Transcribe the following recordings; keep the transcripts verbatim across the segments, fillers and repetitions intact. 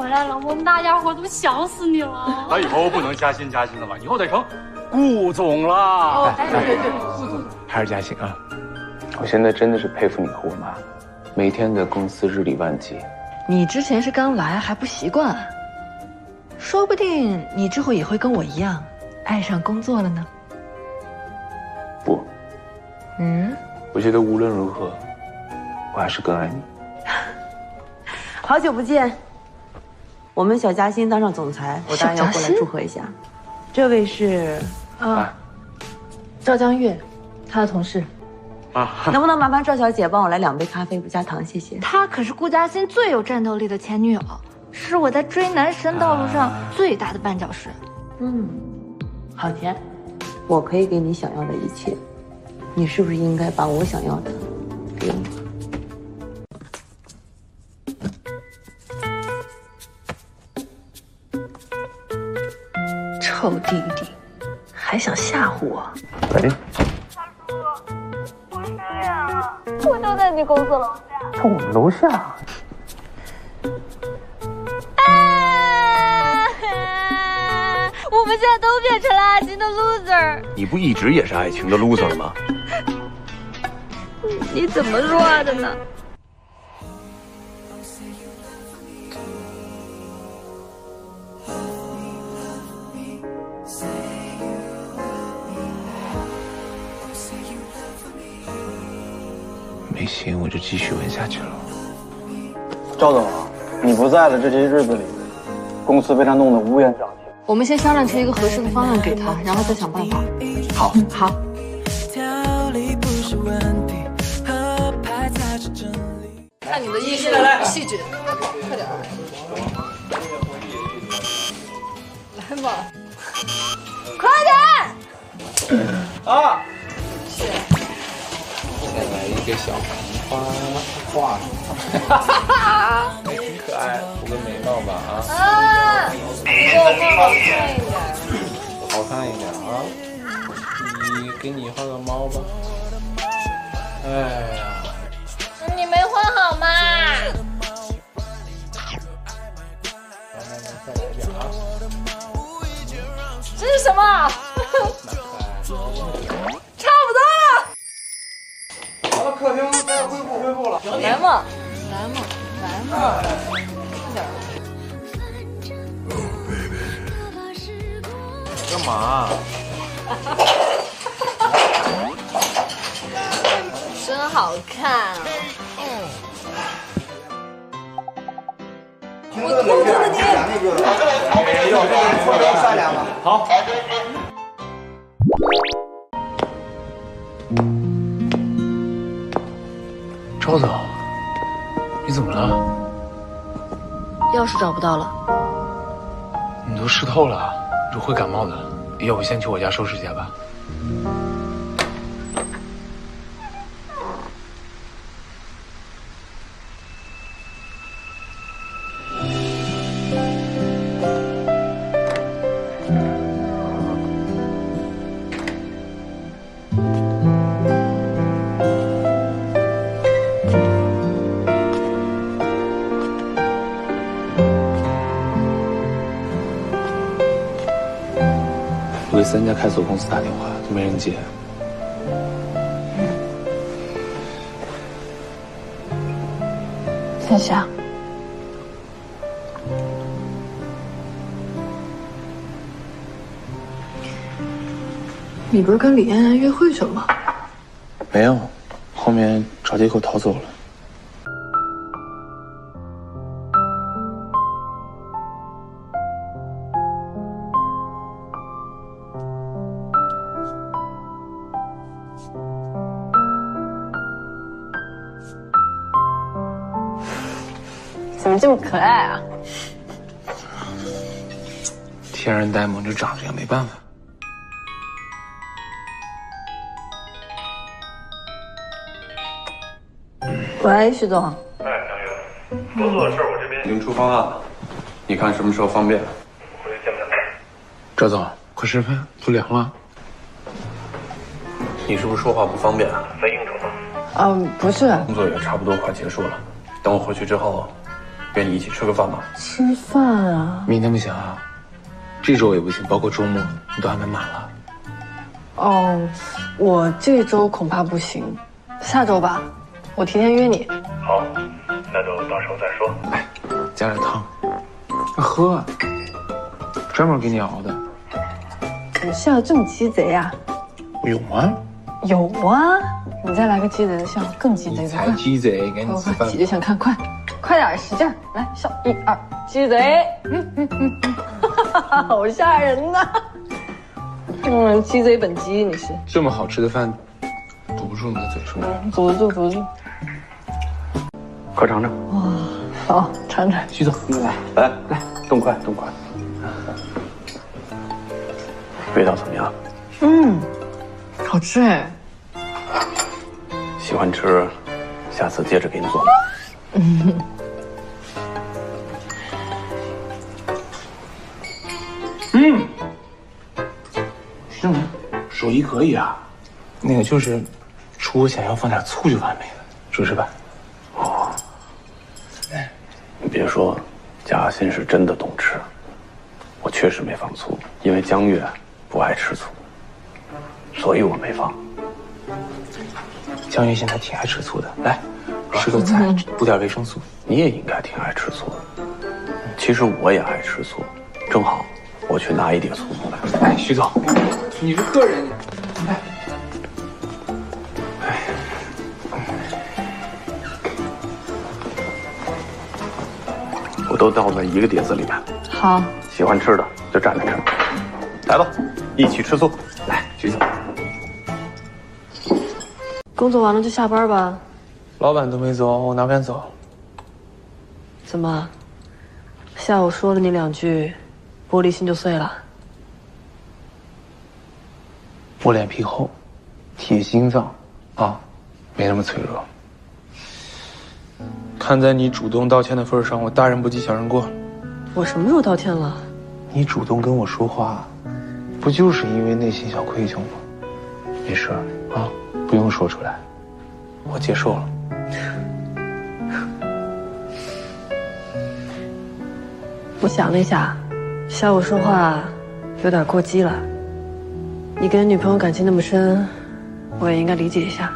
回来了，我们大家伙都想死你了。 那以后不能加薪加薪了吧？以后得成顾总了。 哦，对对对，顾总还是加薪啊！我现在真的是佩服你和我妈，每天在公司日理万机。 你之前是刚来还不习惯，说不定你之后也会跟我一样爱上工作了呢。 不， 嗯， 我觉得无论如何，我还是更爱你。 好久不见，我们小嘉欣当上总裁，我当然要过来祝贺一下。这位是啊，赵江月，他的同事。 啊，能不能麻烦赵小姐帮我来两杯咖啡不加糖，谢谢。 她可是顾嘉欣最有战斗力的前女友，是我在追男神道路上最大的绊脚石。 嗯，好甜，我可以给你想要的一切，你是不是应该把我想要的给我？ 臭弟弟，还想吓唬我？ 快点！ 我失恋了，我就在你公司楼下。 在我们楼下？ 啊！我们现在都变成了爱情的 loser。 你不一直也是爱情的 loser 吗？ 你怎么说的呢？ 没心，我就继续问下去了。 赵总，你不在的这些日子里，公司被他弄得乌烟瘴气。 我们先商量出一个合适的方案给他，然后再想办法。 好， 好。看你的艺术气质，快点，来吧， 快点！ 啊！ 再来一个小红花画上，哈哈哈，哎，挺可爱，涂个眉毛吧啊！ 啊，你给我画好看一点， 好看一点啊！你给你画个猫吧。哎呀， 你没画好吗？ 来来来，再来一点啊！ 这是什么？差不多了。 好了，客厅该恢复恢复了。 来嘛，来嘛，来嘛，快点。 干嘛？ 真好看啊！ 我控制了你。哎呦，这个错标善良了。 好。赵总，你怎么了？ 钥匙找不到了。 你都湿透了，这会感冒的。要不先去我家收拾一下吧。我给三家开锁公司打电话，都没人接。 夏夏，你不是跟李安安约会去了吗？ 没有，后面找借口逃走了。 怎么这么可爱啊？ 天然呆萌就长这样，没办法。 喂，徐总。 哎，杨月，工作的事我这边已经出方案了，你看什么时候方便？我回去见面。 赵总，快吃饭，都凉了。 你是不是说话不方便？在应酬吗？ 嗯，不是。 工作也差不多快结束了，等我回去之后， 愿意一起吃个饭吗？ 吃饭啊？ 明天不行啊，这周也不行，包括周末你都安排满了。 哦，我这周恐怕不行，下周吧，我提前约你。 好，那就到时候再说。 来，加点汤，喝，专门给你熬的。 怎么笑得这么鸡贼啊？ 有吗？ 有啊，你再来个鸡贼的笑，更鸡贼的。 你才鸡贼，赶紧吃饭。 挤着想看，快，快点，使劲来笑，一二，鸡贼，好吓人呐！嗯，鸡贼本鸡，你是这么好吃的饭，堵不住你的嘴是吗？ 嗯，堵得住，堵得住。 快尝尝。 哇，好，尝尝。 徐总， 来来来，动筷动筷。味道怎么样？ 嗯，好吃哎。 喜欢吃，下次接着给你做。 嗯。 嗯，是吗？手艺可以啊。那个就是，除我想要放点醋就完美了，说是吧？ 哦，哎，你别说，嘉欣是真的懂吃。我确实没放醋，因为江月不爱吃醋，所以我没放。 江月现在挺爱吃醋的，来，吃个菜，补点维生素。 你也应该挺爱吃醋的。其实我也爱吃醋，正好我去拿一碟醋过来。 哎，徐总，你是客人，来。哎， 我都倒在一个碟子里面。 好， 喜欢吃的就蘸着吃。来吧，一起吃醋。 来，徐总。 工作完了就下班吧。 老板都没走，我哪敢走？ 怎么？下午说了你两句，玻璃心就碎了？ 我脸皮厚，铁心脏，啊，没那么脆弱。看在你主动道歉的份上，我大人不计小人过。 我什么时候道歉了？ 你主动跟我说话，不就是因为内心小愧疚吗？没事啊，不用说出来，我接受了。 我想了一下，下午说话有点过激了。你跟女朋友感情那么深，我也应该理解一下。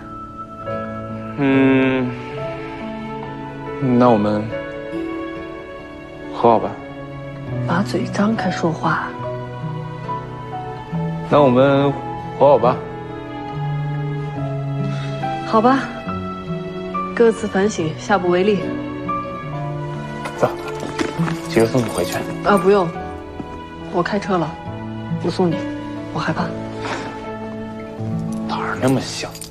嗯，那我们和好吧？ 把嘴张开说话。 那我们和好吧？ 好吧，各自反省，下不为例。 走，接着送你回去。 啊，不用，我开车了，不送你，我害怕。 胆儿那么小。